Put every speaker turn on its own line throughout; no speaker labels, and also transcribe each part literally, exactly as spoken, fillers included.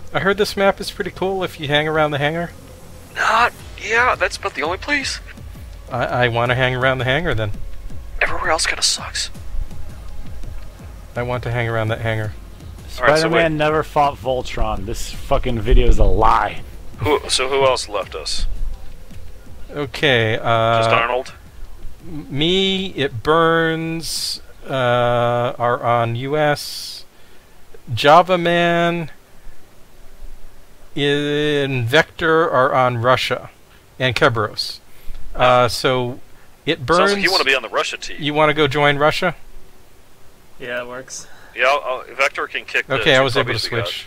I heard this map is pretty cool if you hang around the hangar.
Not, yeah, that's about the only place.
I, I want to hang around the hangar then.
Everywhere else kind of sucks.
I want to hang around that hangar.
Spider-Man
right, so
never fought Voltron. This fucking video is a lie.
Who, so who else left us?
Okay, uh...
Just Arnold?
Me, It Burns, uh, are on U S. Java Man and Vector are on Russia. And Kerberos. Uh, so, It Burns...
Sounds like you want to be on the Russia team.
You want to go join Russia?
Yeah, it works.
Yeah, I'll, I'll, Vector can kick the
Okay, I
two
was able to
puppies we got.
switch.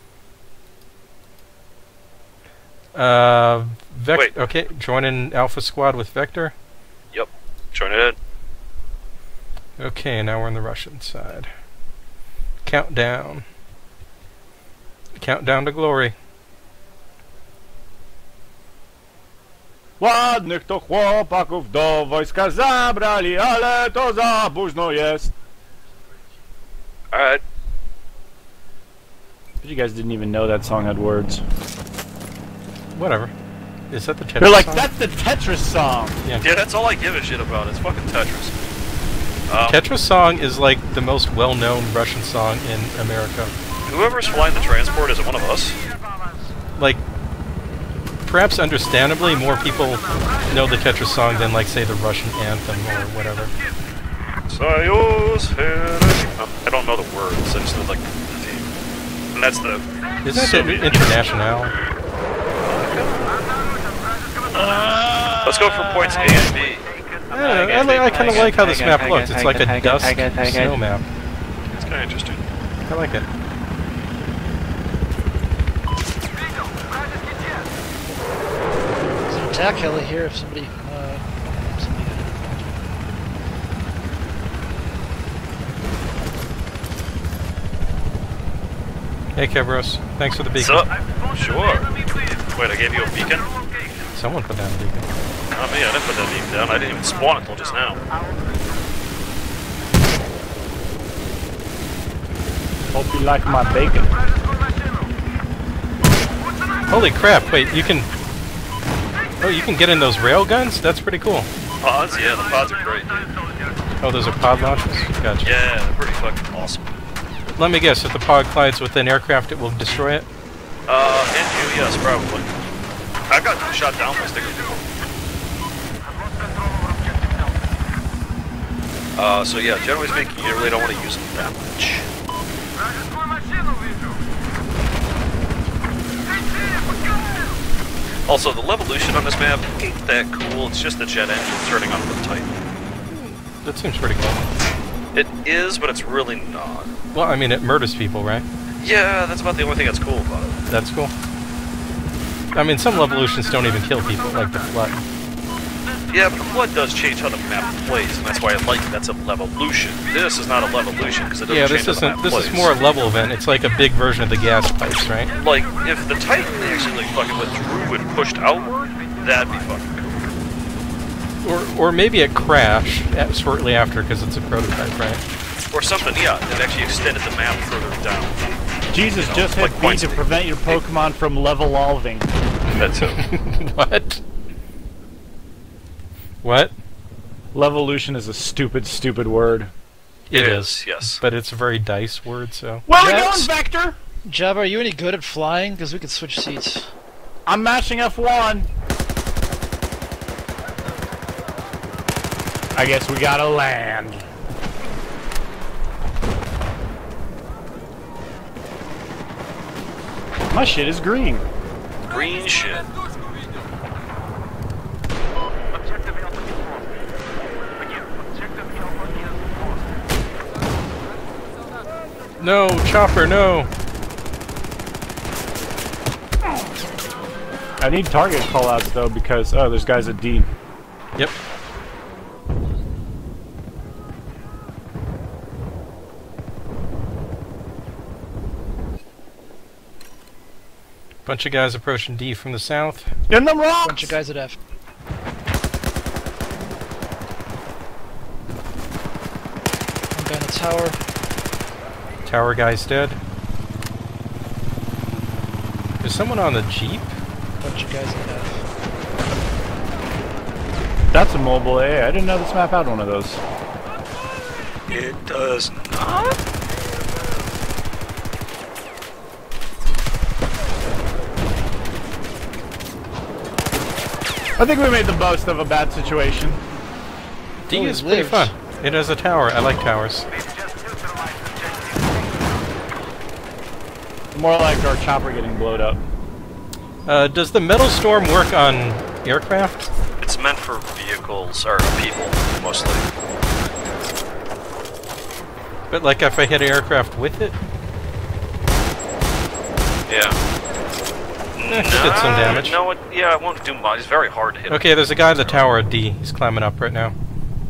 Uh, Vec
Wait.
Okay, join in Alpha Squad with Vector.
Yep, join it in.
Okay, now we're on the Russian side. Countdown. Countdown to glory.
Ładnych to chłopaków do wojska zabrali, ale to za późno jest.
Alright.
But you guys didn't even know that song had words.
Whatever. Is that the Tetris
They're like,
song?
that's the Tetris song!
Yeah.
Yeah, that's all I give a shit about. It's fucking Tetris. Um,
Tetris song is like the most well-known Russian song in America.
Whoever's flying the transport, is it one of us?
Like, perhaps understandably, more people know the Tetris song than, like, say, the Russian anthem or whatever.
Soyuz Hiroshima. I don't know the words, I just know like the theme. And that's the
Isn't that
Soviet
International?
Let's go for points A and B.
Yeah, I, li I kind of like how this map looks. It's like a dust snow map.
It's kind of interesting.
I like it.
There's an attack heli here if somebody... Uh, somebody
Hey, Kevros. Thanks for the beacon.
What's up? Sure. Wait, I gave you a beacon?
Someone put down a beacon.
Not me, I didn't put that beacon down. I didn't even spawn it until just now.
Hope you like my bacon.
Holy crap, wait, you can... Oh, you can get in those rail guns? That's pretty cool.
Pods? Yeah, the pods are great.
Oh, those are pod launchers? Gotcha.
Yeah, they're pretty fucking awesome.
Let me guess, if the pod collides with an aircraft, it will destroy it?
Uh, and you, yes, probably. I got shot down by sticker people. Uh, so yeah, generally speaking, you really don't want to use them that much. Also, the Levolution on this map ain't that cool. It's just the jet engine turning on the Titan.
That seems pretty cool.
It is, but it's really not.
Well, I mean, it murders people, right?
Yeah, that's about the only thing that's cool about it.
That's cool. I mean, some Levolutions don't even kill people, like the Flood.
Yeah, but the Flood does change how the map plays, and that's why I like it. That's a Levolution. This is not a Levolution, because it doesn't
Yeah,
change
this
how the
isn't.
map
This
plays.
is more a level event. It's like a big version of the gas pipes, right?
Like, if the Titan actually like fucking withdrew and pushed outward, that'd be fucking cool.
Or, or maybe it crashed at, shortly after because it's a prototype, right?
Or something, yeah, that actually extended the map further down.
Jesus,
You know,
just
like
hit B
points
to
to-
prevent your Pokemon from level-alving.
That too.
What? What?
Levolution is a stupid, stupid word.
It
It
is,
is, yes.
But it's a very dice word, so...
Where are we
Yes.
going, Vector?
Jabba, are you any good at flying? Because we could switch seats.
I'm mashing F one. I guess we gotta land. My shit is green.
Green shit.
No, Chopper, no!
I need target callouts though because oh, there's guys at D.
Yep. Bunch of guys approaching D from the south.
In the rocks.
Bunch of guys at F. One guy in the tower.
Tower guy's dead. There's someone on the Jeep?
Bunch of guys in F.
That's a mobile A A. I didn't know this map had one of those.
It does not.
I think we made the most of a bad situation.
D
Oh,
is
it
pretty
lives.
fun. It has a tower. I like towers.
More like our chopper getting blowed up.
Uh, does the Metal Storm work on aircraft?
It's meant for vehicles, or people, mostly.
But like if I hit an aircraft with it?
Yeah.
Eh, it did some damage.
No, it, yeah, it won't do much. It's very hard to hit.
Okay, there's a guy at the tower at D. He's climbing up right now.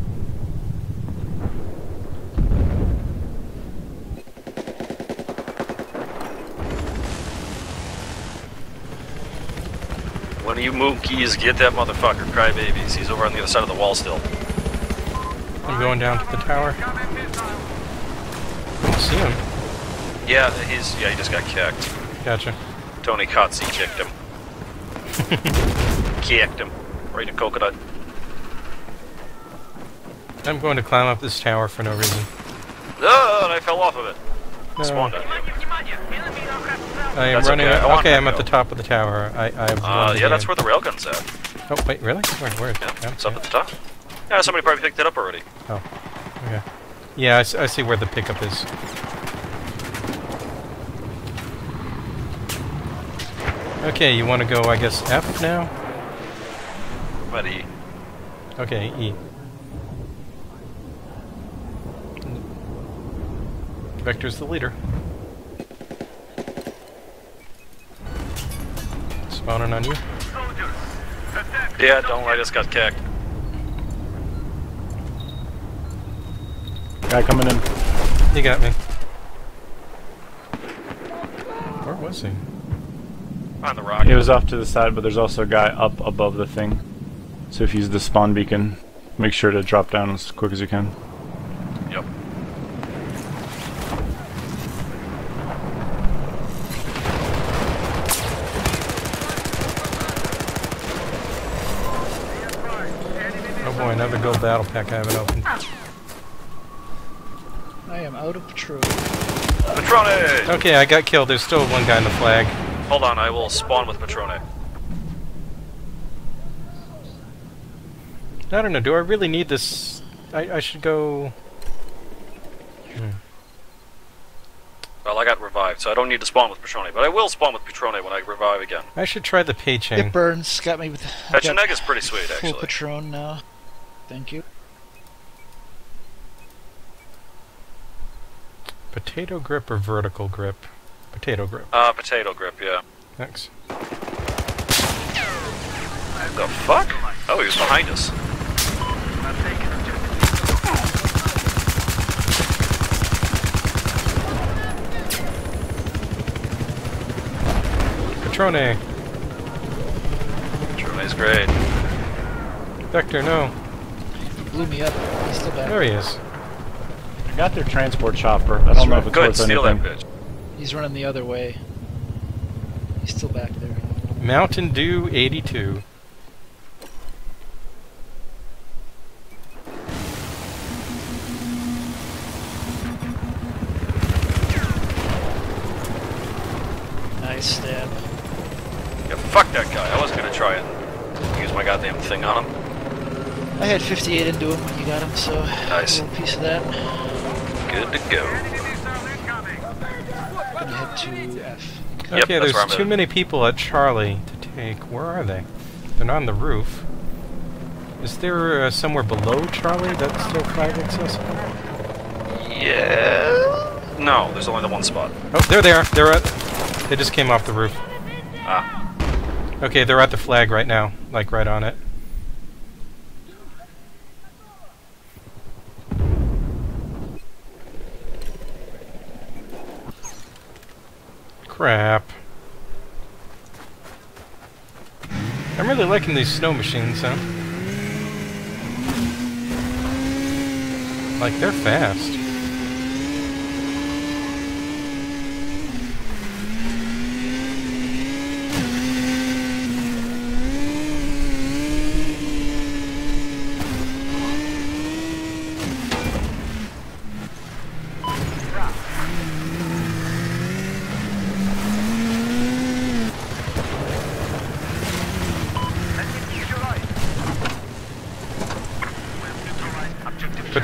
When you monkeys get that motherfucker, crybabies. He's over on the other side of the wall still.
I'm going down to the tower. I don't see him.
Yeah, he's yeah, he just got kicked.
Gotcha.
Tony Kotze kicked him. Kicked him. Right to coconut.
I'm going to climb up this tower for no reason.
Oh, and I fell off of it.
No.
Spawned on you.
I am
That's
running.
okay, I
Okay,
want
I'm
to
at the
go.
top of the tower. I, I have
Uh,
one
yeah, that's
here.
where the railgun's at.
Oh wait, really? Where? Where?
Yeah,
Yeah,
it's up
yeah.
at the top. Yeah, somebody probably picked it up already.
Okay. Yeah, I, s- I see where the pickup is. Okay, you want to go? I guess F now.
I'm at E.
Okay, E. Vector's the leader. Spawning on you.
Yeah, don't. I just got kicked.
Guy coming in.
You got me. Where was he?
On the rock.
He was off to the side, but there's also a guy up above the thing. So if you use the spawn beacon, make sure to drop down as quick as you can.
Yep.
Oh boy, another gold battle pack I haven't opened.
I am out of patrol.
Patrone!
Okay, I got killed. There's still one guy in the flag.
Hold on, I will spawn with Patrone.
I don't know. Do I really need this? I, I should go. Hmm.
Well, I got revived, so I don't need to spawn with Patrone, but I will spawn with Patrone when I revive again.
I should try the pay chain.
It burns. Got me with. I got
Pecheneg is pretty sweet,
full
actually.
Patron now. Thank you.
Potato grip or vertical grip? Potato grip.
Uh, potato grip, yeah.
Thanks.
The fuck? Oh, he was behind us.
Patrone.
Patrone's great.
Vector, no.
Blew me up. He's still back.
There he is.
I got their transport chopper. I don't know if it's
Good,
worth
steal
anything.
that bitch.
He's running the other way. He's still back there.
Mountain Dew eighty-two.
Nice stab.
Yeah, fuck that guy. I wasn't gonna try it. Use my goddamn thing on him.
I had fifty-eight into him when you got him, so
Nice.
a little piece of that.
Good to go.
Gonna head to F.
Yep,
Okay,
that's
there's
where I'm
too
headed.
many people at Charlie to take. Where are they? They're not on the roof. Is there uh, somewhere below Charlie that's still flag accessible?
Yeah. No, there's only the one spot.
Oh, they're there. They're at. They just came off the roof.
Ah.
Okay, they're at the flag right now, like right on it. Crap. I'm really liking these snow machines, huh? Like, they're fast.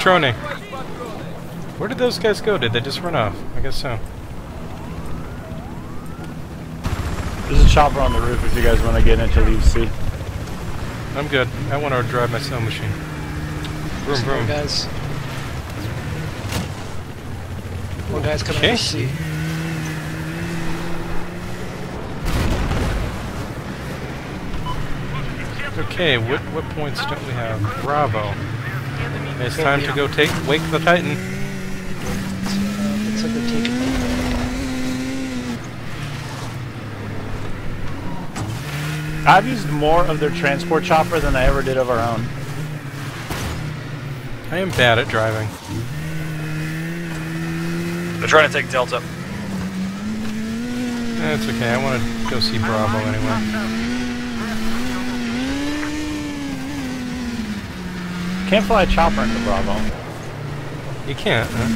Patrone. Where did those guys go? Did they just run off? I guess so.
There's a chopper on the roof if you guys want to get into Leave C.
I'm good. I want to drive my snow machine. Vroom,
Some more
vroom.
guys. More guys coming
Okay.
to see.
Okay, what what points don't we have? Bravo. It's time to go take Wake the Titan.
Uh, looks like they're taking me.
I've used more of their transport chopper than I ever did of our own.
I am bad at driving.
They're trying to take Delta.
That's okay, I want to go see Bravo anyway.
Can't fly a chopper into Bravo.
You can't, huh?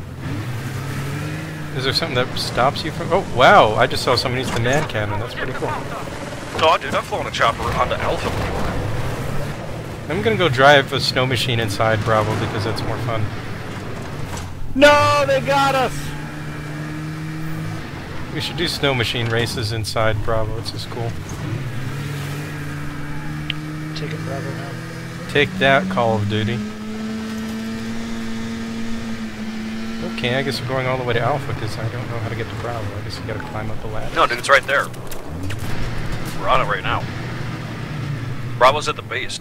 Is there something that stops you from... Oh, wow! I just saw someone use the man cannon. That's pretty cool.
No, dude, I've flown a chopper onto Alpha before.
I'm gonna go drive a snow machine inside Bravo because that's more fun.
No, they got us!
We should do snow machine races inside Bravo. It's just cool.
Taking Bravo now.
Take that, Call of Duty. Okay, I guess we're going all the way to Alpha because I don't know how to get to Bravo. I guess you gotta climb up the ladder.
No, dude, it's right there. We're on it right now. Bravo's at the base.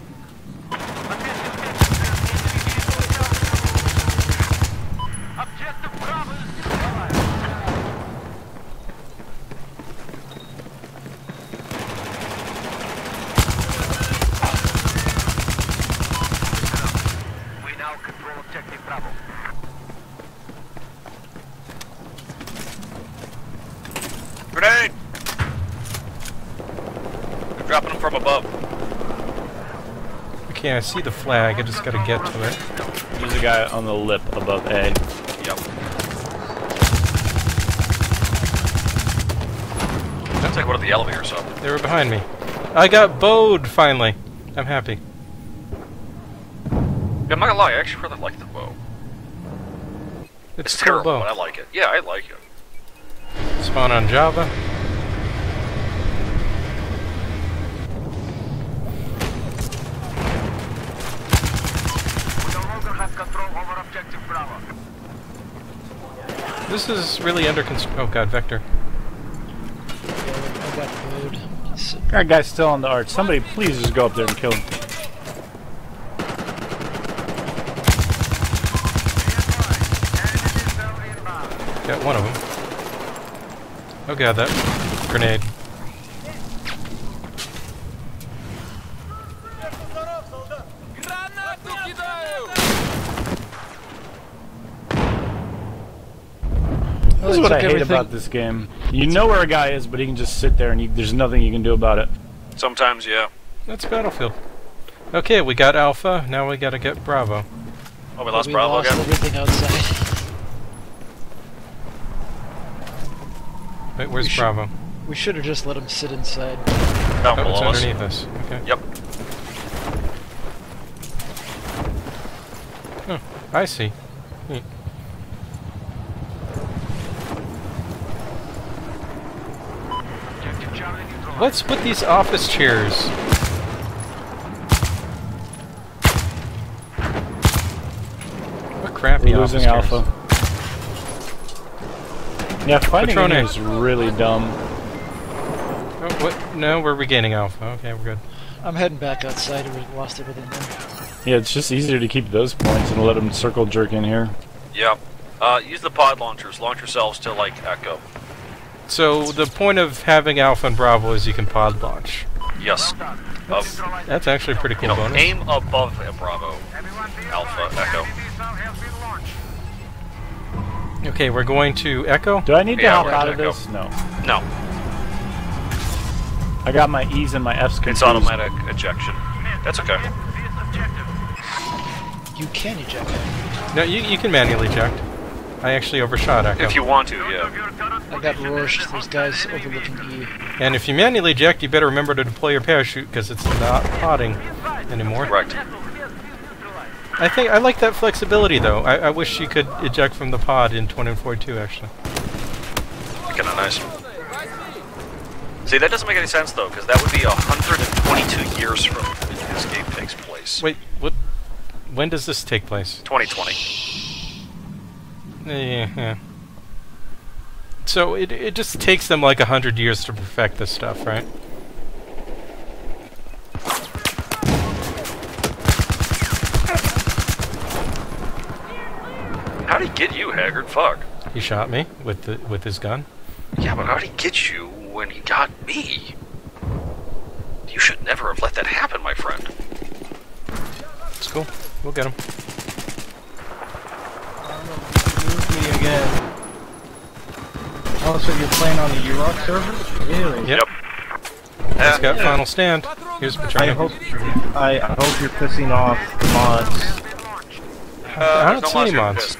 Grenade! They're dropping them from above.
Okay, I see the flag. I just gotta get to it.
There's a guy on the lip above A.
Yep. Let's take one of the elevators up.
They were behind me. I got bowed finally. I'm happy.
Yeah, I'm not gonna lie, I actually really like the bow.
It's,
It's
a cool
terrible,
bow.
but I like it. Yeah, I like it.
Spawn on Java. This is really under construction. Oh god, Vector.
Yeah, I got bowed. So,
That guy's still on the arch. Somebody please just go up there and kill him.
Got one of them. Oh god, that grenade.
This is
they
what I
took
hate
everything.
about this game. You know where a guy is, but he can just sit there and you, there's nothing you can do about it.
Sometimes, yeah.
That's Battlefield. Okay, we got Alpha. Now we gotta get Bravo.
Oh, we lost
we
Bravo
lost
again?
everything outside.
Wait, where's
We should-
Bravo?
We should have just let them sit inside.
Down
Oh, it's
below us.
underneath us. Okay.
Yep.
Oh, I see. Neat. What's with these office chairs? What crappy
We're
office
losing
chairs.
Alpha. Yeah, fighting in
Patrone.
here is really dumb.
Oh, what? No, we're regaining Alpha. Okay, we're good.
I'm heading back outside. We lost everything there.
Yeah, it's just easier to keep those points and let them circle jerk in here.
Yep. Uh, use the pod launchers. Launch yourselves to, like, Echo.
So the point of having Alpha and Bravo is you can pod launch.
Yes.
That's,
Of,
that's actually a pretty cool
you know,
bonus.
aim above a Bravo. Alpha, Echo.
Okay, we're going to Echo.
Do I need to
Yeah,
hop
we're
out
at
of
Echo.
this? No.
No.
I got my E's and my F's confused.
It's automatic ejection. That's okay.
You can eject it.
No, you, you can manually eject. I actually overshot Echo.
If you want to, yeah.
I got Rorsched. There's guys overlooking E.
And if you manually eject, you better remember to deploy your parachute because it's not podding anymore.
Correct.
I think I like that flexibility though. I, I wish you could eject from the pod in twenty forty-two actually.
Kinda nice. See, that doesn't make any sense though, because that would be one hundred twenty-two years from when this game takes place.
Wait, what? When does this take place?
twenty twenty.
Yeah, yeah. So it it just takes them like a hundred years to perfect this stuff, right?
How'd he get you, Haggard? Fuck.
He shot me with the with his gun.
Yeah, but how'd he get you when he got me? You should never have let that happen, my friend.
It's cool. We'll get him.
Move me again. Oh, so you're playing on the U R O C server? Really?
Yep. Let's got final stand. Here's
I
Petrona.
hope I, I hope you're pissing off mods.
Uh,
I don't
there's
see
no
any
mods
mods.
here.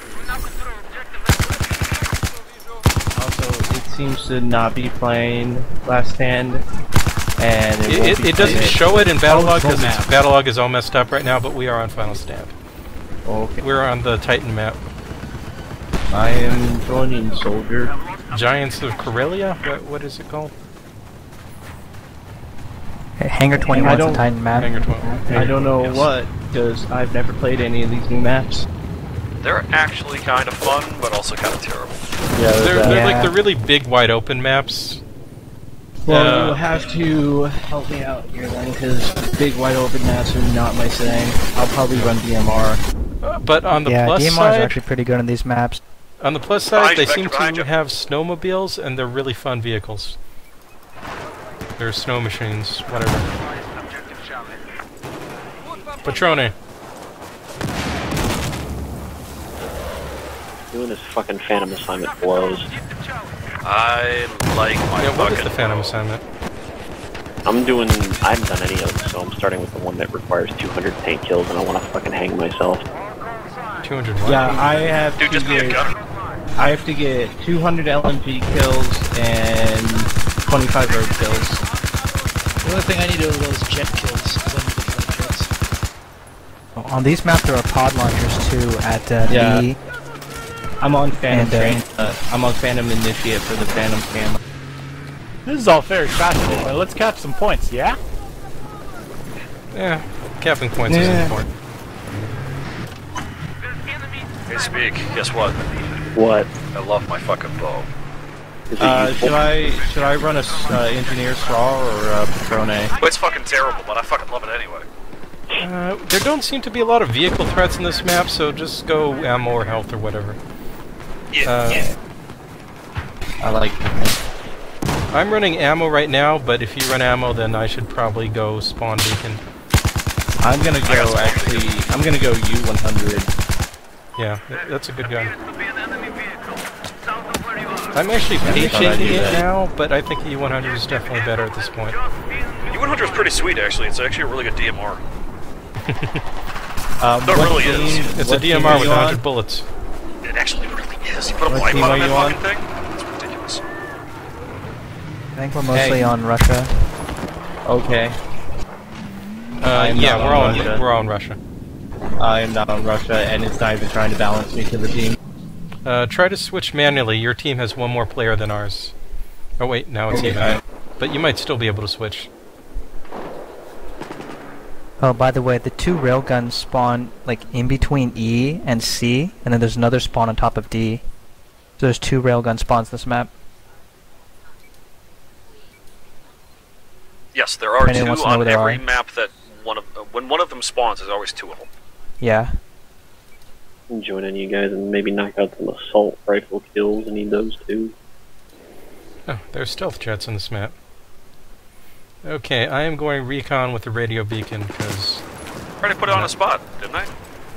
Also, it seems to not be playing Last Stand, and it,
It,
won't
it,
be
it doesn't
playing-
show it in Battlelog
full
because
map.
Battlelog is all messed up right now, but we are on final stand.
Okay.
We're on the Titan map.
I am joining Soldier.
Giants of Corellia? What, what is it called?
Hangar twenty-one is
don't-
a Titan map.
Hangar twelve.
I don't know
Yes.
what, because I've never played any of these new maps.
They're actually kind of fun, but also kind of terrible.
Yeah, there's
They're,
that.
they're like
Yeah.
the really big, wide open maps.
Well,
Uh,
you'll have to help me out here then, because big wide open maps are not my thing. I'll probably run D M R.
Uh, but on the
Yeah,
plus
D M Rs
side,
are actually pretty good on these maps.
on the plus side,
Behind
they
you,
seem
Vector, behind
to
you.
have snowmobiles, and they're really fun vehicles. They're snow machines, whatever. Patrone.
Doing this fucking Phantom assignment blows.
I like my
Yeah, what is
fucking
the Phantom
bow.
assignment?
I'm doing. I haven't done any of them, so I'm starting with the one that requires two hundred tank kills, and I want to fucking hang myself.
two hundred what?
Yeah, I have
Dude,
to
just be a
get,
gunner.
I have to get two hundred L M G kills and twenty-five road kills.
The only thing I need are those jet kills, because I need the flight jets.
On these maps, there are pod launchers too at uh,
Yeah.
B.
I'm on Phantom
And, uh,
train. Uh, I'm on Phantom Initiate for the Phantom camera.
This is all very fascinating, but let's catch some points, yeah?
Yeah, capping points is
Yeah.
important.
Hey, Speak, guess what?
What?
I love my fucking bow.
Is it
Uh,
useful?
should I should I run a s- uh, Engineer Straw or uh, Patrone?
Well, it's fucking terrible, but I fucking love it anyway.
Uh, there don't seem to be a lot of vehicle threats in this map, so just go ammo or health or whatever.
Yeah,
Uh,
yeah.
I like.
I'm running ammo right now, but if you run ammo, then I should probably go spawn beacon.
I'm gonna
I got
go
some
actually. I'm gonna go U one hundred.
Yeah, th- that's a good gun. I'm actually
Yeah, I thought I'd
page-shading
do
it
that.
now, but I think the U one hundred is definitely better at this point.
U one hundred is pretty sweet, actually. It's actually a really good D M R.
Um,
That
what
really
team-
is.
It's a
what
D
team
M
are
R with
you
one
on?
hundred bullets.
It actually really is. You put a
What
wipe
team
on
are
that
you on?
fucking thing? It's ridiculous.
I think we're mostly
Hey.
on Russia.
Okay.
Uh,
I'm
yeah,
not
we're
on
all in,
Russia.
we're all in Russia.
I am not on Russia, and it's not even trying to balance me to the team.
Uh, try to switch manually. Your team has one more player than ours. Oh wait, now it's
Okay.
even. But you might still be able to switch.
Oh, by the way, the two railguns spawn like in between E and C, and then there's another spawn on top of D. So there's two railgun spawns this map.
Yes, there are
Anyone
two
wants to know
on
where they
every
are?
map that one of uh, when one of them spawns, there's always two of them.
Yeah.
Join in, you guys, and maybe knock out some assault rifle kills. I need those too.
Oh, there's stealth jets on this map. Okay, I am going recon with the radio beacon because
I already put it on a spot, didn't I?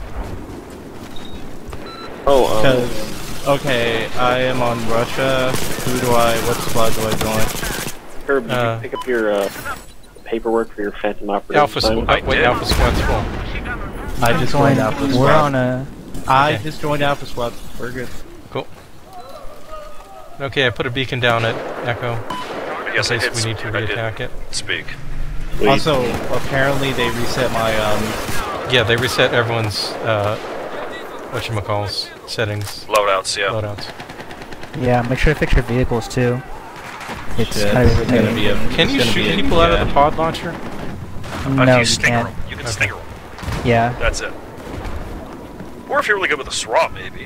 Oh, um,
Because, okay, I am on Russia. Who do I? What squad do I join?
Herb, did
uh,
you pick up your uh, paperwork for your Phantom Operative
Alpha
assignment?
Squad.
I
Wait,
did.
Alpha Squad's full.
I just joined Alpha Squad.
We're on a.
I
Okay.
just joined Alpha Squad. We're good.
Cool. Okay, I put a beacon down at Echo
Yes,
in
I
case
did.
we need to
I did
reattack it.
speak.
Sweet.
Also, apparently they reset my um,
Yeah, they reset everyone's uh, whatchamacalls settings,
Loadouts, yeah.
loadouts.
Yeah, make sure to fix your vehicles too. It's
Shit,
kind of
it's gonna be a,
Can
it's
you
gonna
shoot
be a-
people out
yeah.
of the pod launcher?
Uh,
no,
you
you
stinger
can't.
them. You can
Okay.
stinger them.
Yeah.
That's it. Or if you're really good with a S R A, maybe.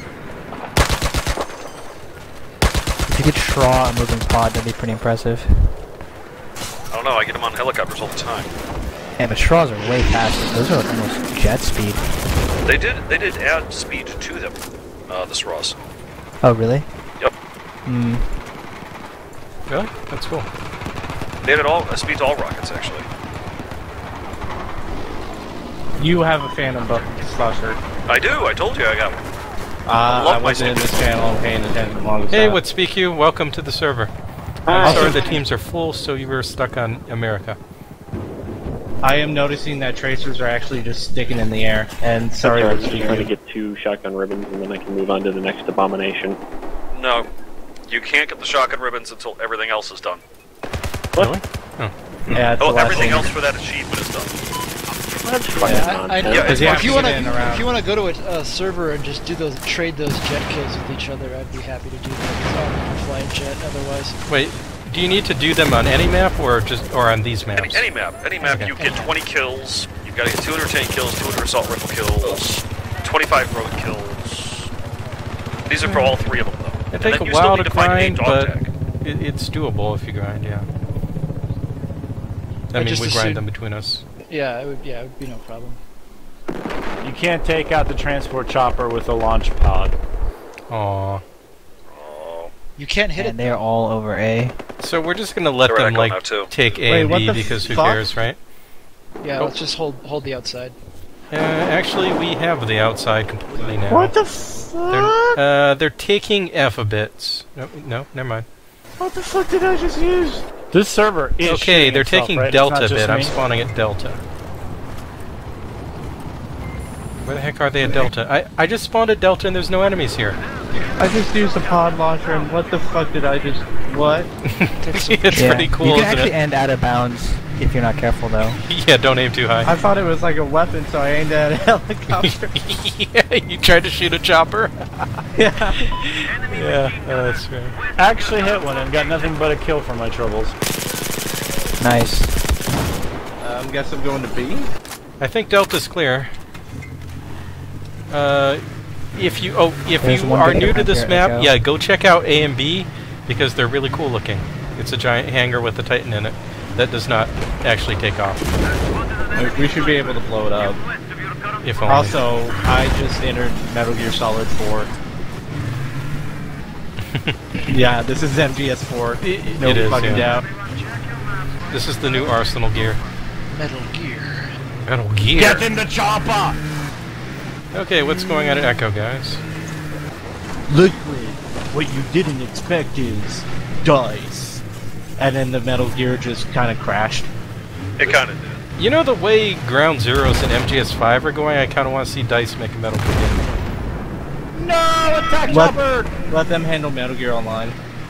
If you could straw a moving pod, that'd be pretty impressive.
I don't know, I get them on helicopters all the time.
Yeah, but straws are way faster. Those are almost jet speed.
They did they did add speed to them, uh, the S R As.
Oh, really?
Yep.
Hmm.
Really? That's cool.
They added all uh, speed to all rockets, actually.
You have a Phantom buff shirt.
I do, I told you I got one.
Uh, I
love my
wasn't in
stickers.
this channel and paying attention long as
Hey,
that.
what's Speak You? Welcome to the server.
Hi.
I'm sorry the teams are full, so you were stuck on America.
I am noticing that tracers are actually just sticking in the air, and sorry,
I'm
what's
just trying to
speaking.
get two shotgun ribbons and then I can move on to the next abomination.
No, you can't get the shotgun ribbons until everything else is done.
What?
Really?
Yeah, it's the
Oh,
last
everything
thing.
else for that achievement is done.
That's fucking
Yeah, I, I
nonsense.
know.
Yeah,
Because you
if
have
you
to
want
get in around.
if you want to go to a, a server and just do those, trade those jet kills with each other, I'd be happy to do that. 'Cause I don't fly a jet otherwise.
Wait, do you need to do them on any map or just or on these
Any,
maps?
any map, any map,
Okay.
you get twenty kills. You've got to get two hundred ten kills, two hundred assault rifle kills, twenty-five road kills. These are for all three of them, though.
It
And
takes
then
a
you still
while
need
to
to find eight
grind,
dog
but
tag.
it, it's doable if you grind. Yeah. I
I
mean,
just
we
assumed-
grind them between us.
Yeah, it would. Yeah, it would be no problem.
You can't take out the transport chopper with a launch pod.
Aw.
Oh,
You can't hit
And
it.
they're all over A.
So we're just gonna let
They're
them
Echo
like
now, too.
take A
Wait,
and
what
B
the
because who
fuck?
cares, right?
Yeah,
Oh.
let's just hold hold the outside.
Uh, actually, we have the outside completely now.
What the
They're,
fuck?
uh, they're taking F a bit. No, no, never mind.
What the fuck did I just use?
This server is
Okay,
shooting
they're
itself,
taking
right? It's
Delta
not
a
just
bit. I'm
me.
spawning at Delta. Where the heck are they at Delta? I, I just spawned at Delta and there's no enemies here.
I just used a pod launcher, and what the fuck did I just... What?
it's
Yeah.
pretty cool,
You can
isn't
actually
it?
end out of bounds if you're not careful, though.
Yeah, don't aim too high.
I thought it was like a weapon, so I aimed at a helicopter.
Yeah, you tried to shoot a chopper?
Yeah.
Yeah, uh, that's right.
Actually hit one and got nothing but a kill for my troubles.
Nice.
Um, guess I'm going to B.
I think Delta's clear. Uh, if you oh if
There's
you
one
are
big
new to
event
this
here,
map,
Echo.
yeah, go check out A and B because they're really cool looking. It's a giant hangar with a Titan in it that does not actually take off.
We should be able to blow it up.
If only.
Also, I just entered Metal Gear Solid four. Yeah, this is M G S four.
It-
No
it is,
fucking
yeah.
doubt.
This is the new Arsenal gear.
Metal Gear.
Metal Gear.
in the chopper!
Okay, what's going on at Echo, guys?
Liquid. What you didn't expect is dice. And then the Metal Gear just kind of crashed.
it kind of did.
You know the way Ground Zeroes and M G S five are going? I kind of want to see DICE make a Metal Gear game.
No! Attack
Let,
chopper!
let them handle Metal Gear Online.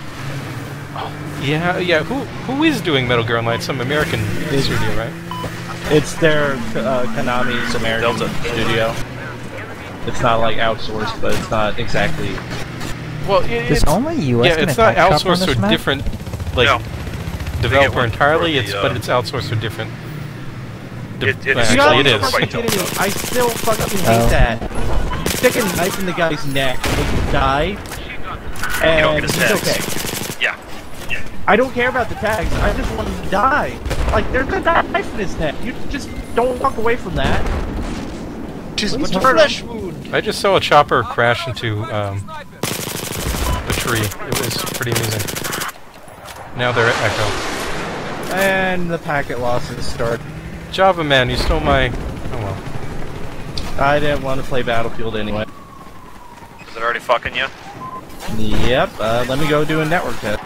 Yeah, yeah. Who who is doing Metal Gear Online? Some American studio, right?
It's their uh, Konami's American
Delta.
studio. It's not like outsourced, but it's not exactly.
Well, it,
Does
it's
only U S
yeah,
can
it's not
attack chopper on
outsourced
this
to a
map?
different like
No.
developer
one
entirely.
for the,
It's
uh,
but it's outsourced to a different. de-
It- it
well,
is
actually,
not
it is.
fucking
Kidding me. I still fucking hate
Oh.
that. Stick a knife in the guy's neck, make him die,
You don't
and
get his
he's
tags.
okay.
Yeah.
I don't care about the tags. I just want him to die. Like there's a knife in his neck. You just don't walk away from that.
Tis
Please
but a
hurt him.
flesh wound.
I just saw a chopper crash into um, a tree. It was pretty amusing. Now they're at Echo.
And the packet losses start.
Java man, you stole my. Oh well.
I didn't want to play Battlefield anyway.
Is it already fucking you?
Yep. Uh, let me go do a network test.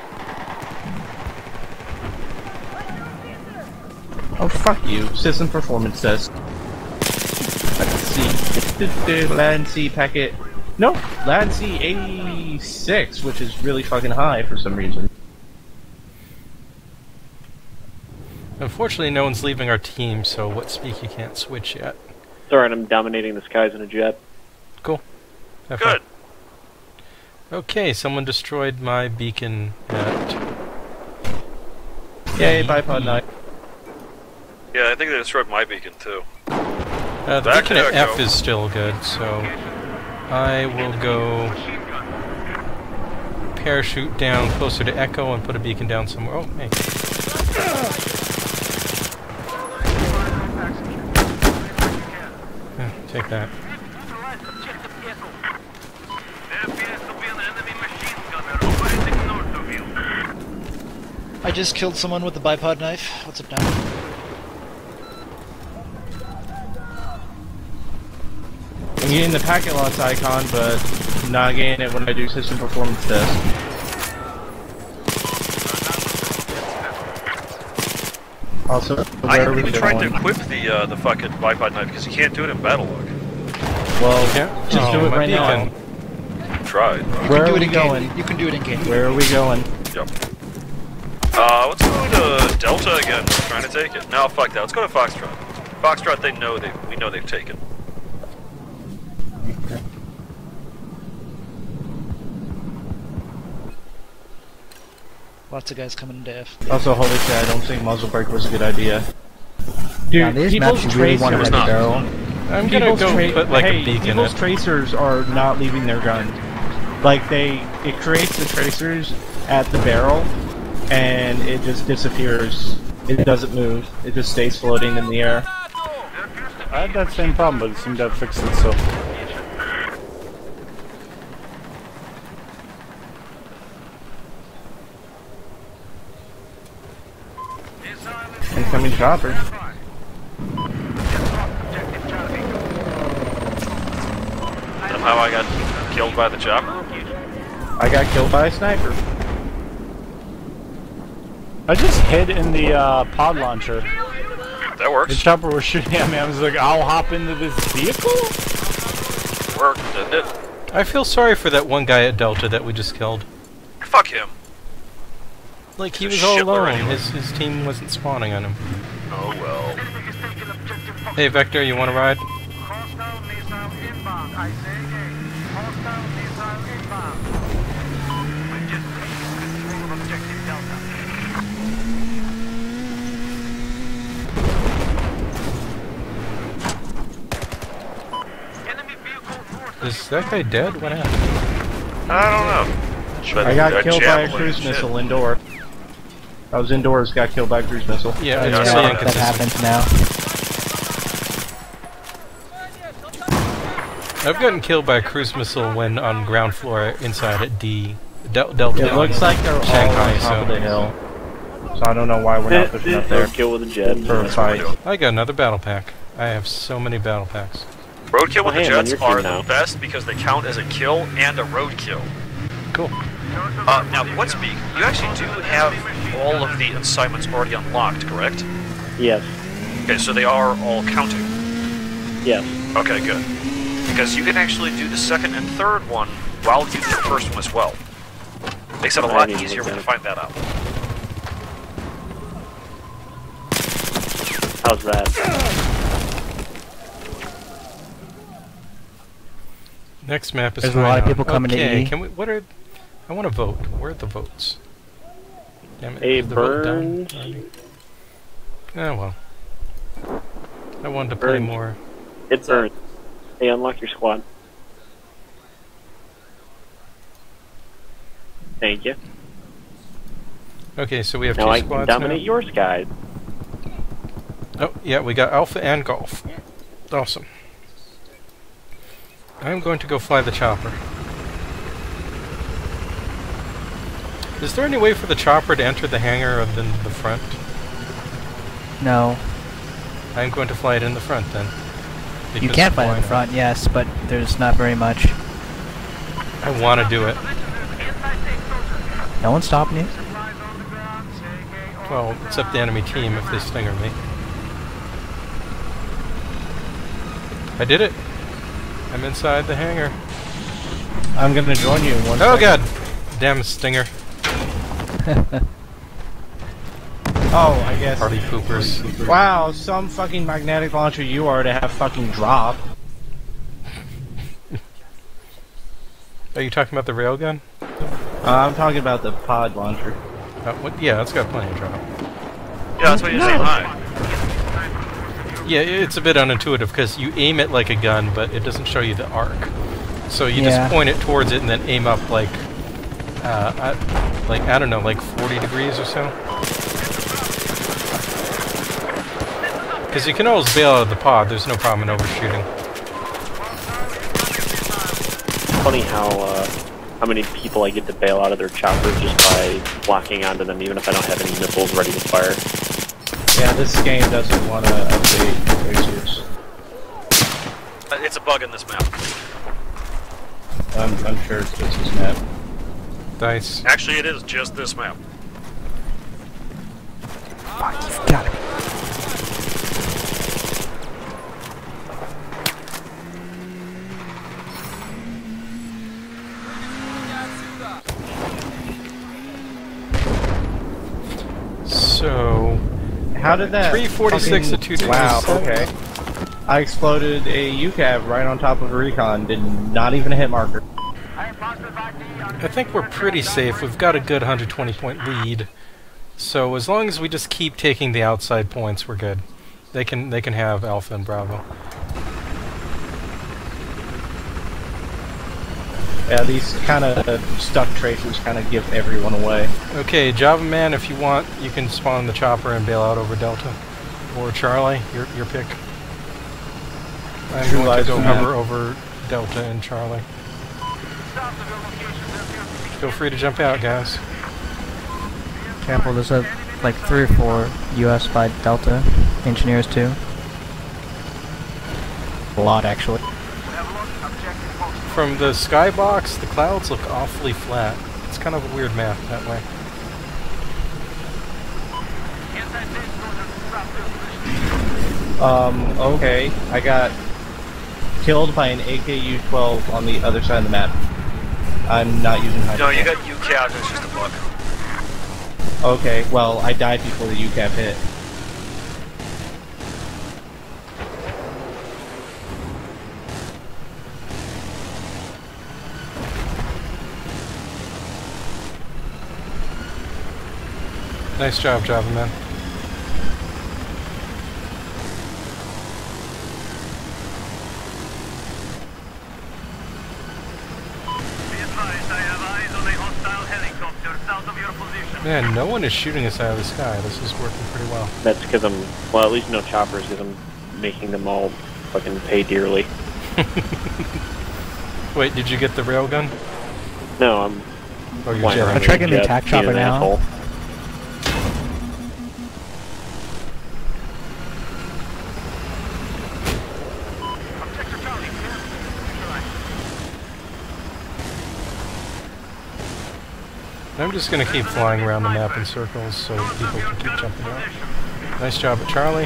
Oh fuck you! System performance test. Let's see. Land C packet. No, Land C eighty-six, which is really fucking high for some reason.
Unfortunately, no one's leaving our team, so what speak you can't switch yet.
It's alright, I'm dominating the skies in a jet.
Cool. Have
Good.
fun. Okay, someone destroyed my beacon at...
Yay, bipod knife.
Yeah, I think they destroyed my beacon too.
Uh, the
Back
beacon
to
at
Echo.
F is still good, so I will go parachute down closer to Echo and put a beacon down somewhere. Oh, hey. Yeah, take that.
I just killed someone with the bipod knife. What's up now?
I'm getting the packet loss icon, but not getting it when I do system performance test. Also,
I
where are
haven't
we
even tried
going?
to equip the uh, the fucking bipod knife because you can't do it in battle log.
Well,
Yeah.
just
Oh,
do it
my
right now.
beacon.
Tried.
You
Where
can do
are
it
we
in game.
going?
You can do it in game.
Where are we going?
Yep. Uh, let's go to Delta again. We're trying to take it. No, fuck that. Let's go to Foxtrot. Foxtrot, they know they we know they've taken.
Lots of guys coming into F.
Also, holy shit, I don't think muzzle brake was a good idea. Dude,
Now, these
people's
maps you really want to
tracers-
let it go.
I'm gonna
people's
go
tra-
put like
hey,
a beacon
people's
in.
tracers are not leaving their gun. Like they, it creates the tracers at the barrel, and it just disappears. It doesn't move. It just stays floating in the air.
I had that same problem, but it seemed to have fixed itself.
Incoming chopper.
Somehow I got killed by the chopper.
I got killed by a sniper.
I just hid in the uh, pod launcher.
That
The
works.
chopper was shooting at me. I was like, I'll hop into this vehicle?
Worked, didn't it?
I feel sorry for that one guy at Delta that we just killed.
Fuck him.
Like, he
He's
was
a
all
shitler
alone.
anyway.
His, his team wasn't spawning on him.
Oh well.
Hey, Vector, you want to ride? Is that guy dead? What happened?
I don't know. But
I got
they're
killed by a
javelin
cruise
and shit.
missile indoor. I was indoors, got killed by a cruise missile.
Yeah,
Yeah,
it's
I
really
saw that.
That
inconsistent.
happens now.
I've gotten killed by a cruise missile when on ground floor inside at D. Del Delta.
It looks like they're all
Shanghai,
on top
so-
of the hill. So I don't know why we're not pushing up there
Kill with a jet.
for a
That's what we're
fight.
doing.
I got another battle pack. I have so many battle packs.
Roadkill with
Oh,
the
hey, I'm on
jets
your team
are
now.
the best because they count as a kill and a roadkill.
Cool.
Uh, now, Woodspeak, you actually do have all of the assignments already unlocked, correct?
Yes.
Okay, so they are all counting.
Yes.
Okay, good. Because you can actually do the second and third one while you do the first one as well. Makes it a
I
lot
didn't
easier
look
when you
at
find that out.
How's that?
Next map is
There's a lot of
Hideout.
people coming to
okay,
E.
Can we? What are? I want to vote. Where are the votes? Damn it!
Hey,
is the vote done
Burns.
already? Oh well. I wanted to play
Burns.
more.
It burns. Hey, unlock your squad. Thank you.
Okay, so we have
Now
two
I can
squads
dominate
now.
your skies.
Oh yeah, we got Alpha and Golf. Awesome. I'm going to go fly the chopper. Is there any way for the chopper to enter the hangar other than the front?
No.
I'm going to fly it in the front then.
You
Because
can fly in
why
the
not?
front, yes, but there's not very much.
I want to do it.
No one's stopping you.
Well, except the enemy team if they stinger me. I did it. I'm inside the hangar.
I'm gonna join you in one
Oh
second.
god! Damn stinger.
Oh, I guess.
Party poopers.
Wow, some fucking magnetic launcher you are to have fucking drop.
Are you talking about the railgun?
Uh, I'm talking about the pod launcher.
Uh, what? Yeah, it's got plenty of drop.
Yeah, that's what you're saying. Hi.
Yeah, it's a bit unintuitive because you aim it like a gun, but it doesn't show you the arc. So you
Yeah.
just point it towards it and then aim up like, uh, I, like I don't know, like forty degrees or so. Because you can always bail out of the pod. There's no problem in overshooting.
Funny how uh, how many people I get to bail out of their choppers just by locking onto them, even if I don't have any missiles ready to fire.
Yeah, this game doesn't want to update tracers.
Uh, It's a bug in this map.
I'm, I'm sure it's just this map.
Dice.
Actually, it is just this map.
Got it.
So
How did that?
three forty-six
fucking-
to two
Wow,
twenty-seven.
okay. I exploded a U CAV right on top of a recon, did not even a hit marker.
I think we're pretty safe. We've got a good one hundred twenty point lead. So as long as we just keep taking the outside points, we're good. They can they can have Alpha and Bravo.
Yeah, these kind of stuck tracers kind of give everyone away.
Okay, Java Man, if you want, you can spawn the chopper and bail out over Delta. Or Charlie, your your pick. I'm
True
going to
lies
go
man.
hover over Delta and Charlie. Feel free to jump out, guys.
Careful, there's a, like three or four U S by Delta engineers too. A lot actually.
From the skybox, the clouds look awfully flat. It's kind of a weird map that way.
Um, okay, I got killed by an A K U twelve on the other side of the map. I'm not using hydro.
No, you got U C A V, it's just a bug.
Okay, well, I died before the U CAV hit.
Nice job, Java Man. Man, no one is shooting us out of the sky. This is working pretty well.
That's because I'm, well, at least no choppers, because I'm making them all fucking pay dearly.
Wait, did you get the railgun?
No, I'm
Oh, you're
flying
jetting.
around
I'm tracking
with
the
jet,
attack
being
chopper
an
now.
asshole.
I'm just gonna keep flying around the map in circles so people can keep jumping out. Nice job at Charlie.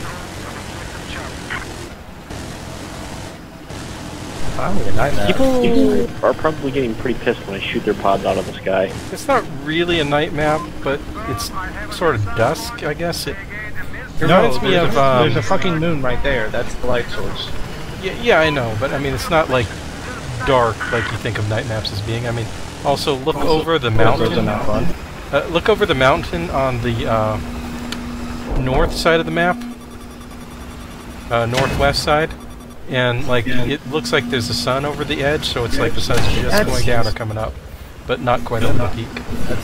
Finally, a night map.
People are probably getting pretty pissed when I shoot their pods out of the sky.
It's not really a night map, but it's sort of dusk, I guess. It reminds
No,
me
there's,
of
a,
um,
there's a fucking moon right there. That's the light source.
yeah, yeah, I know, but I mean it's not like dark like you think of night maps as being. I mean, also look over the
Those are
mountain.
not fun.
Uh, look over the mountain on the uh, north side of the map, uh, northwest side, and like it looks like there's a sun over the edge, so it's like the sun's just
That's-
going down or coming up, but not quite over the peak.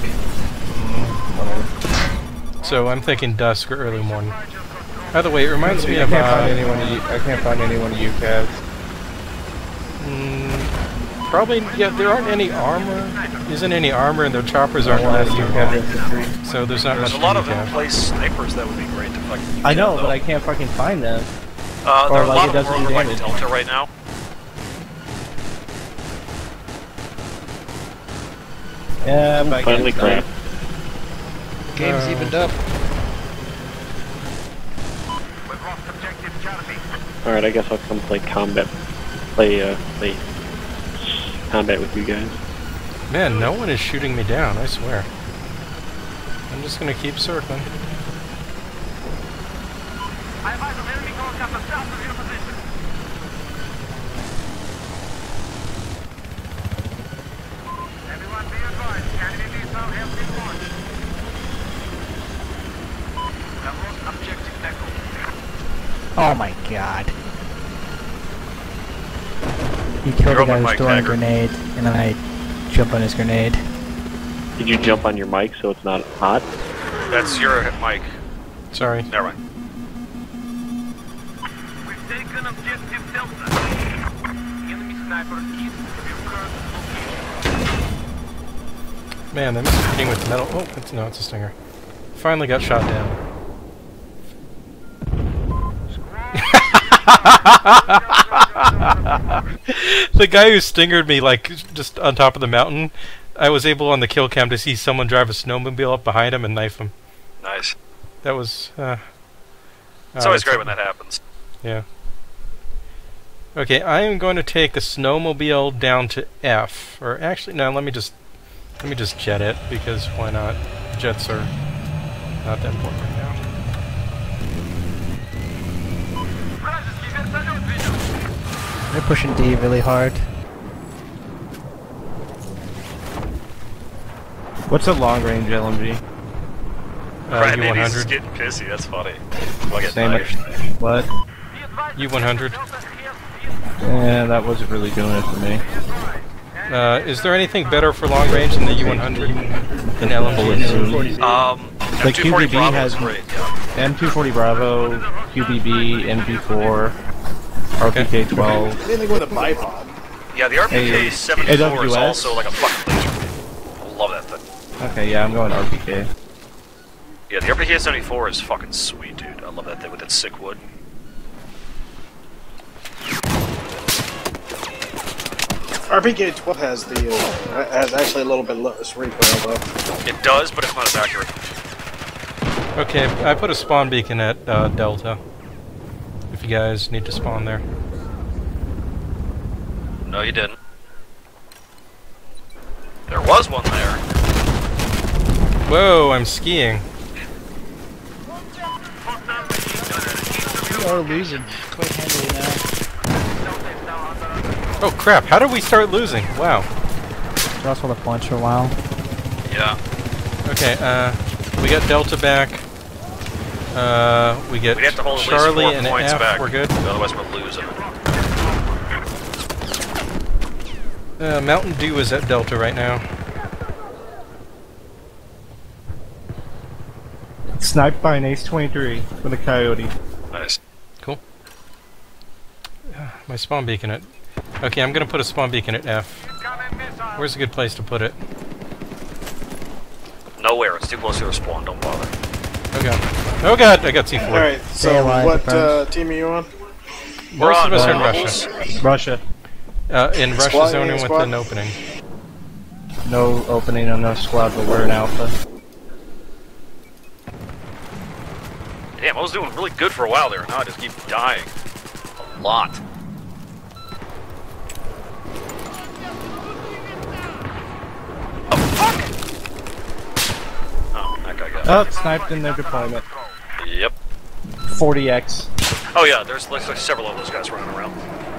So I'm thinking dusk or early morning. By the way, it reminds me
I
of
can't
uh,
find anyone. To, I can't find anyone to U CAV.
mm, probably yeah. There aren't any armor. Isn't any armor, and their choppers aren't
One has
that
U
long,
CAV.
so there's not
There's
much
a lot
to
of
have.
in-place snipers that would be great to fucking.
I know,
though.
but I can't fucking find them.
Uh, there
or
are a
like
lot
it
of
doesn't
them
do
over by
damage.
Delta right now.
Yeah, but I
Finally
can't.
crap.
Game's
Uh,
evened up.
Alright, I guess I'll come play combat. Play, uh, play combat with you guys.
Man, no one is shooting me down, I swear. I'm just gonna keep circling.
Oh my god. He killed the guy who was throwing a grenade, and then I jump on his grenade.
Did you jump on your mic so it's not hot?
That's your mic.
Sorry.
Never mind.
We've taken objective Delta. Enemy sniper east of your current location.
Man, that is hitting with metal. Oh, it's, no, it's a stinger. Finally got shot down. The guy who stingered me, like, just on top of the mountain, I was able on the kill cam to see someone drive a snowmobile up behind him and knife him.
Nice.
That was, uh...
It's
uh,
always great when that happens.
Yeah. Okay, I am going to take the snowmobile down to F. Or actually, no, let me just... Let me just jet it, because why not? Jets are not that important right now.
They're pushing D really hard.
What's a long-range L M G?
Uh,
Right,
U
man,
one
he's
hundred.
getting pissy, that's funny. I'll get
Same
knifed.
as what?
U one hundred.
Yeah, that wasn't really doing it for me.
Uh, is there anything better for long range than the U one hundred? Than L M G?
Um,
The
M two forty
Q B B
Bravo
has
is great, yeah.
M two forty Bravo, Q B B, M P four, R P K twelve.
Anything with a bipod.
Yeah, the R P K seventy-four is
A W S?
also like a fucking laser beam. I love that thing.
Okay, yeah, I'm going R P K.
Yeah, the R P K seventy-four is fucking sweet, dude. I love that thing with its sick wood.
R P K twelve has the uh, has actually a little bit less recoil though.
It does, but it's not as accurate.
Okay, I put a spawn beacon at uh, Delta. If you guys need to spawn there.
No, you didn't. There was one there.
Whoa, I'm skiing.
We are losing quite handily now.
Oh crap, how did we start losing? Wow.
We lost all the points for a while.
Yeah.
Okay, uh, we got Delta back. Uh, we get
We'd have to hold at least
Charlie
four
and
points
F,
back.
we're good.
Otherwise we're losing.
Uh, Mountain Dew is at Delta right now.
Sniped by an Ace twenty-three with a Coyote.
Nice.
Cool. Uh, my spawn beacon at... Okay, I'm gonna put a spawn beacon at F. Where's a good place to put it?
Nowhere. It's too close to our spawn. Don't bother.
Oh god. Oh god, I got C four.
Alright,
Stay
so
alive,
what
friends.
uh, team are you on?
We're
Most
on
of us are in
uh,
Russia.
Rebels.
Russia.
Uh, in Russia
Squad,
zoning
yeah,
with
squad.
an opening.
No opening on no squad, but we're in Alpha.
Damn, I was doing really good for a while there. Now I just keep dying. A lot. Oh, fuck! Oh, that guy got
Oh, sniped in their deployment.
Yep.
forty X.
Oh yeah, there's like, like several of those guys running around.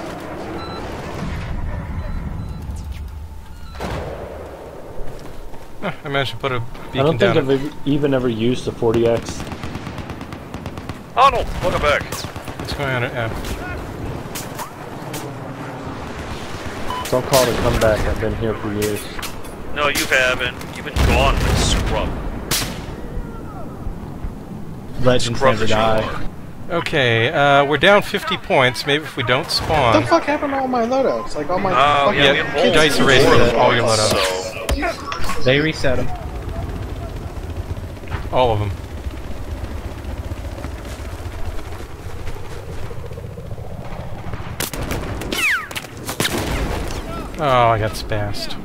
Huh, I managed to put a beacon
I don't think
down.
I've ev- even ever used the forty X.
Oh no, welcome back.
What's going on at F?
Don't call it a comeback. I've been here for years.
No, you haven't. You've been gone like a scrub.
Legends
Scrub
never
that you
die.
are.
Okay, uh, we're down fifty points. Maybe if we don't
What
spawn.
the fuck happened to all my loadouts? Like all my
Oh,
fucking
yeah,
Yeah,
we have
dice
all
erased
four
all
points,
your loadouts.
so-
They reset them.
All of them. Oh, I got spazzed.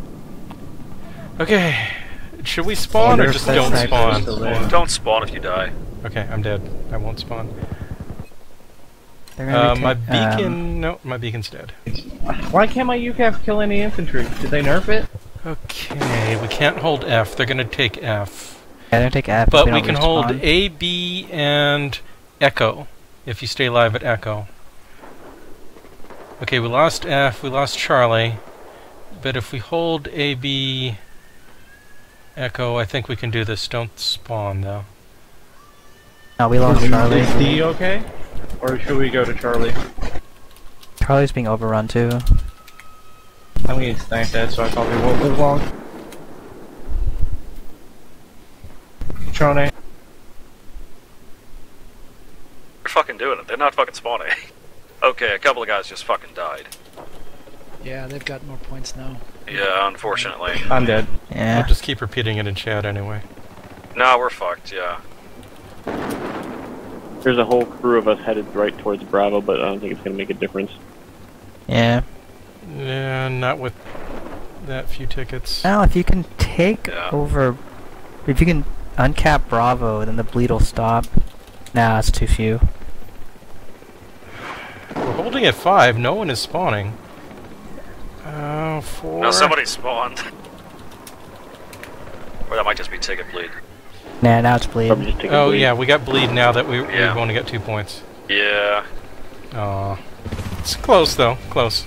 Okay, should we spawn or just don't spawn?
Don't spawn if you die.
Okay, I'm dead. I won't spawn.
They're gonna
Uh, my
retake- um,
beacon... no, my beacon's dead.
Why can't my U C A V kill any infantry? Did they nerf it?
Okay, we can't hold F. They're gonna take F.
Yeah, they're gonna take F. if
But
they
we
don't
can hold
respawn.
A, B, and Echo, if you stay live at Echo. Okay, we lost F, we lost Charlie, but if we hold A, B, Echo, I think we can do this. Don't spawn, though.
No, we lost Charlie.
Is D okay? Or should we go to Charlie?
Charlie's being overrun too.
I'm getting sniped at, so I probably won't live long. Trone.
They're fucking doing it. They're not fucking spawning. Okay, a couple of guys just fucking died.
Yeah, they've got more points now.
Yeah, unfortunately.
I'm dead.
Yeah.
I'll just keep repeating it in chat anyway.
No, we're fucked, yeah.
There's a whole crew of us headed right towards Bravo, but I don't think it's going to make a difference.
Yeah.
Yeah, not with that few tickets.
Now, if you can take
Yeah.
over, if you can uncap Bravo, then the bleed will stop. Nah, it's too few.
We're holding at five. No one is spawning. Oh, four.
No, somebody spawned. Or that might just be ticket bleed.
Nah, now it's bleed.
Probably just take a
Oh
bleed.
yeah, we got bleed now that we,
Yeah.
we've only got two points.
Yeah.
Aw. It's close though, close.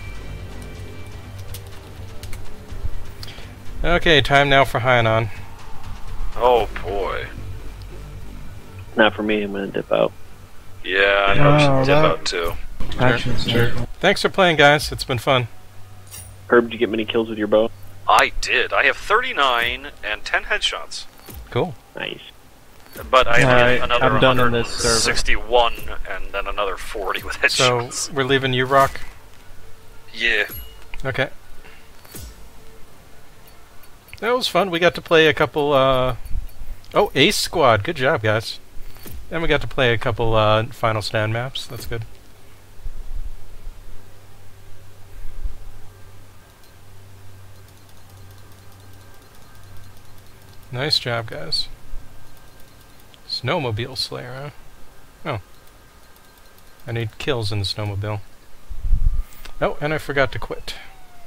Okay, time now for Hainan.
Oh boy.
Not for me, I'm going to dip out.
Yeah, I know
Oh,
we should dip
that-
out too.
Action circle.
Thanks for playing, guys. It's been fun.
Herb, did you get many kills with your bow?
I did. I have thirty-nine and ten headshots.
Cool.
Nice.
But I
Alright,
have another
I'm done on this server.
sixty-one and then another forty with
So,
headshots.
we're leaving you, Rock?
Yeah.
Okay. That was fun. We got to play a couple, uh... Oh, Ace Squad. Good job, guys. And we got to play a couple, uh, Final Stand maps. That's good. Nice job, guys. Snowmobile Slayer, huh? Oh. I need kills in the snowmobile. Oh, and I forgot to quit.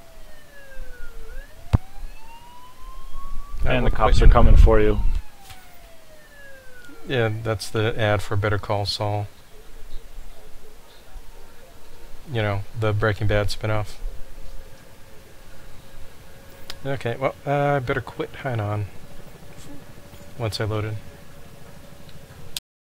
I
And
will
the cops
quit.
are coming for you.
Yeah, that's the ad for Better Call Saul. You know, the Breaking Bad spinoff. Okay, well, uh, I better quit Hainan once I load in.